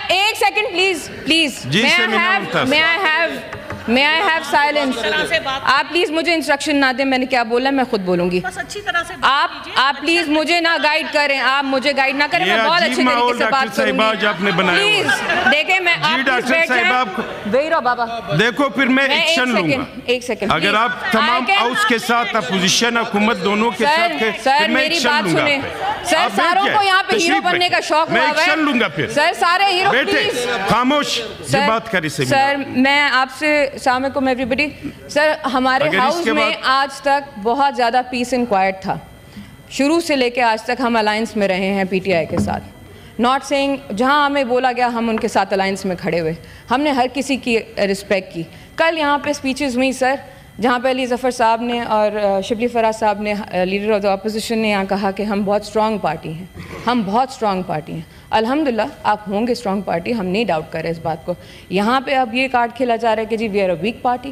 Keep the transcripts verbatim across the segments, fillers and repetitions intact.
ایک second please please may I have may I have silence. آپ please مجھے instruction نہ دیں, میں نے کیا بولا میں خود بولوں گی. آپ آپ پلیز مجھے نہ گائیڈ کریں, آپ مجھے گائیڈ نہ کریں, میں بہت اچھے طریقے سے بات کروں گی. پلیز دیکھیں میں آپ بیٹھ جائیں, وہی رہو بابا. دیکھو پھر میں ایکشن لوں گا. ایک سیکنڈ اگر آپ تمام ہاؤس کے ساتھ اپوزیشن حکومت دونوں کے ساتھ کے سر میری بات سنیں. سر ساروں کو یہاں پہ ہیرو بننے کا شوق ہوا ہے. میں ایکشن لوں گا پھر. سر سارے ہیرو پلیز خاموش یہ بات کری سے. سر میں آپ سے السلام علیکم ایوری بڈی. سر ہمارے ہاؤس میں آج تک بہت زیادہ پیس اینڈ کوائٹ تھا. شروع سے لے کے آج تک ہم الائنس میں رہے ہیں پی ٹی آئی کے ساتھ. ناٹ سینگ جہاں ہمیں بولا گیا ہم ان کے ساتھ الائنس میں کھڑے ہوئے. ہم نے ہر کسی کی رسپیکٹ کی. کل یہاں پہ اسپیچز ہوئی سر, جہاں پہ علی ظفر صاحب نے اور شبلی فراز صاحب نے, لیڈر آف دا اپوزیشن نے یہاں کہا کہ ہم بہت اسٹرانگ پارٹی ہیں, ہم بہت اسٹرانگ پارٹی ہیں. الحمدللہ آپ ہوں گے اسٹرانگ پارٹی, ہم نہیں ڈاؤٹ کر رہے اس بات کو. یہاں پہ اب یہ کارڈ کھیلا جا رہا ہے کہ جی we are a weak party.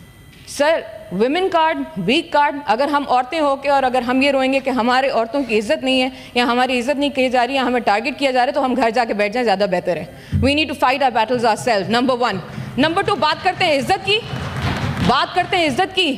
Sir women card, weak card, اگر ہم عورتیں ہو کے اور اگر ہم یہ روئیں گے کہ ہمارے عورتوں کی عزت نہیں ہے یا ہماری عزت نہیں کی جا رہی ہے, ہمیں ٹارگٹ کیا جا رہا ہے, تو ہم گھر جا کے بیٹھ جائیں, زیادہ بہتر ہے. We need to fight our battles ourself, number one. Number two, بات کرتے ہیں عزت کی, بات کرتے ہیں عزت کی.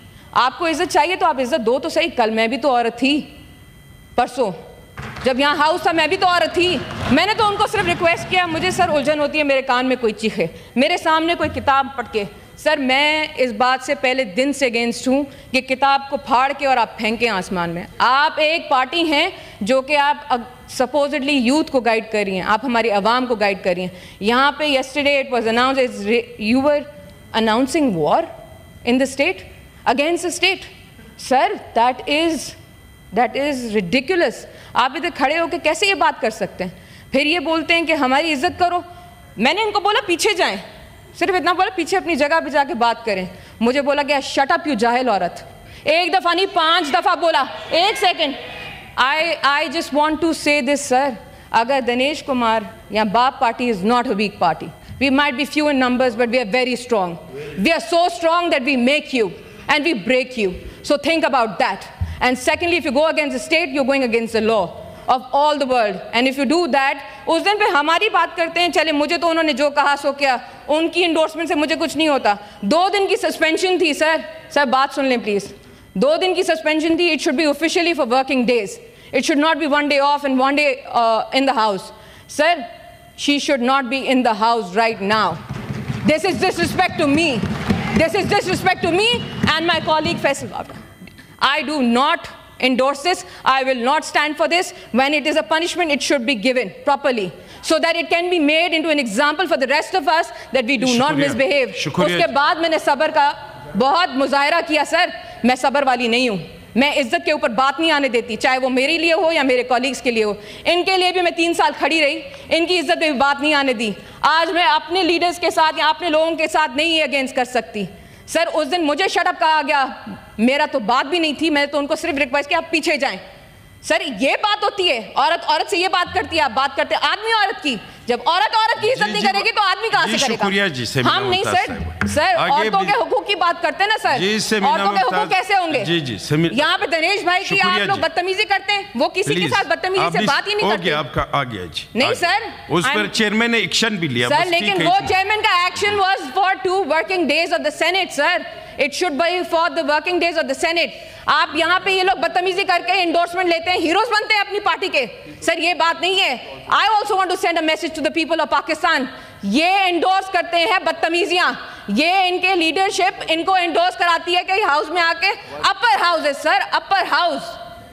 آپ کو عزت چاہیے تو آپ عزت دو تو صحیح. کل میں بھی تو عورت تھی, پرسوں جب یہاں ہاؤس تھا میں بھی تو عورت تھی. میں نے تو ان کو صرف ریکویسٹ کیا, مجھے سر الجھن ہوتی ہے میرے کان میں کوئی چیخے, میرے سامنے کوئی کتاب پڑھ کے. سر میں اس بات سے پہلے دن سے اگینسٹ ہوں کہ کتاب کو پھاڑ کے اور آپ پھینکیں آسمان میں. آپ ایک پارٹی ہیں جو کہ آپ سپوزڈلی یوتھ کو گائیڈ کر رہی ہیں, آپ ہماری عوام کو گائیڈ کر رہی ہیں. یہاں پہ yesterday it was announced you were announcing war in the state against the state. Sir that is that is ridiculous. آپ ادھر کھڑے ہو کے کیسے یہ بات کر سکتے ہیں؟ پھر یہ بولتے ہیں کہ ہماری عزت کرو. میں نے ان کو بولا پیچھے جائیں, صرف اتنا بولا پیچھے اپنی جگہ پہ جا کے بات کریں. مجھے بولا گیا شٹ اپ یو جاہل عورت. ایک دفعہ نہیں پانچ دفعہ بولا. ایک second, I I just want to say this sir, اگر دنیش کمار یا BAP party is not a weak party. We might be few in numbers, but we are very strong. We are so strong that we make you and we break you. So think about that. And secondly, if you go against the state, you're going against the law of all the world. And if you do that, اس دن پہ ہماری بات کرتے ہیں, چلے مجھے تو انہوں نے جو کہا سو کیا, ان کی انڈورسمنٹ سے مجھے کچھ نہیں ہوتا. دو دن کی سسپینشن تھی سر. سر بات سن لیں پلیز. دو دن کی سسپینشن تھی. It should be officially for working days. It should not be one day off and one day uh, in the house. Sir, she should not be in the house right now. This is disrespect to me. This is disrespect to me and my colleague Faisal Babda. I do not endorse this. I will not stand for this. When it is a punishment, it should be given properly so that it can be made into an example for the rest of us that we do not misbehave. اس کے بعد میں نے صبر کا بہت مظاہرہ کیا. سر میں صبر والی نہیں ہوں. میں عزت کے اوپر بات نہیں آنے دیتی, چاہے وہ میرے لیے ہو یا میرے کولیگز کے لیے ہو. ان کے لیے بھی میں تین سال کھڑی رہی, ان کی عزت پہ بھی بات نہیں آنے دی. آج میں اپنے لیڈرز کے ساتھ یا اپنے لوگوں کے ساتھ نہیں اگینسٹ کر سکتی. سر اس دن مجھے شٹ اپ کہا گیا, میرا تو بات بھی نہیں تھی, میں نے تو ان کو صرف ریکویسٹ کیا آپ پیچھے جائیں. سر یہ بات ہوتی ہے, عورت عورت سے یہ بات کرتی ہے, آپ بات کرتے ہیں آدمی عورت کی. جب عورت عورت کی عزت نہیں کرے گی تو آدمی کہاں سے کرے گا؟ ہم نہیں سر. سر عورتوں کے حقوق کی بات کرتے ہیں نا سر, عورتوں کے حقوق کیسے ہوں گے؟ یہاں پہ دنیش بھائی کی آپ لوگ بدتمیزی کرتے ہیں, وہ کسی کے ساتھ بدتمیزی سے بات ہی نہیں کرتے. آپ کا آ گیا جی. نہیں سر, اس پر چیئرمین نے ایکشن بھی لیا سر, لیکن وہ چیئرمین کا action was for two working days of the Senate. Sir it should be for the working days of the Senate. آپ یہاں پہ یہ لوگ بدتمیزی کر کے انڈورسمنٹ لیتے ہیں, ہیروز بنتے ہیں اپنی پارٹی کے. سر یہ بات نہیں ہے. I also want to send a message to the people of Pakistan. یہ انڈورس کرتے ہیں بدتمیزیاں, یہ ان کے لیڈرشپ ان کو انڈورس کراتی ہے کہ ہاؤس میں آ کے اپر ہاؤس ہے سر, اپر ہاؤس.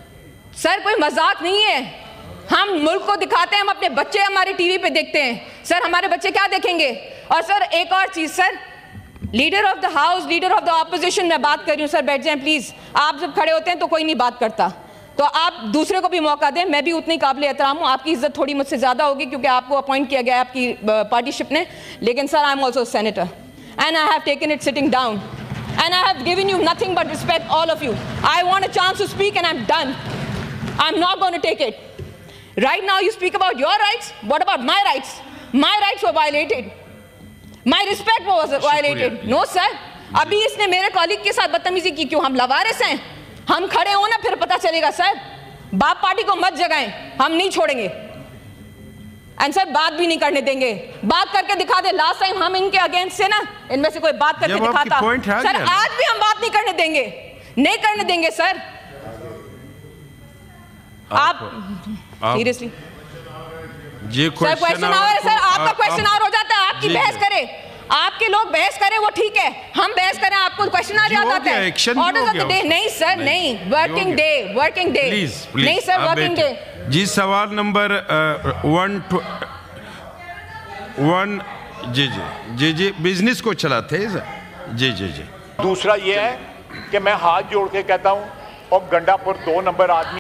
سر کوئی مذاق نہیں ہے. ہم ملک کو دکھاتے ہیں, ہم اپنے بچے ہمارے ٹی وی پہ دیکھتے ہیں. سر ہمارے بچے کیا دیکھیں گے؟ اور سر ایک اور چیز, sir leader of the house, leader of the opposition, میں بات کر رہی ہوں. سر بیٹھ جائیں پلیز. آپ جب کھڑے ہوتے ہیں تو کوئی نہیں بات کرتا, تو آپ دوسرے کو بھی موقع دیں. میں بھی اتنی قابل احترام ہوں, آپ کی عزت تھوڑی مجھ سے زیادہ ہوگی کیونکہ آپ کو اپوائنٹ کیا گیا ہے آپ کی پارٹی شپ نے. لیکن sir I am also senator and I have taken it sitting down and I have given you nothing but respect all of you. I want a chance to speak and I am done. I am not going to take it. Right now you speak about your rights. What about my rights? My rights were violated. My respect was violated. No sir. ابھی اس نے میرے colleague کے ساتھ بدتمیزی کی. کیوں؟ ہم لوارث ہیں. ہم کھڑے ہوں نا پھر پتہ چلے گا. سر باپ پارٹی کو مت جگائیں, ہم نہیں چھوڑیں گے. اینڈ سر بات بھی نہیں کرنے دیں گے. بات کر کے دکھا دے. لاسٹ ٹائم ہم ان کے اگینسٹ سے نا ان میں سے کوئی بات کر کے دکھاتا. سر آج بھی ہم بات نہیں کرنے دیں گے, نہیں کرنے دیں گے سر. آپ سیریسلی سر کوشچن آور ہے سر, آپ کا کوشچن آور ہو جاتا ہے, آپ کی بحث کرے, آپ کے لوگ بحث کریں وہ ٹھیک ہے, ہم بحث کریں آپ کو کوشچن آ جاتا ہے. Orders of the day. نہیں سر نہیں, ورکنگ ڈے, ورکنگ ڈے. نہیں سر ورکنگ ڈے. جی سوال نمبر ون ون جی جی جی جی بزنس کو چلاتے ہیں جی جی جی. دوسرا یہ ہے کہ میں ہاتھ جوڑ کے کہتا ہوں اور گنڈا پور دو نمبر آدمی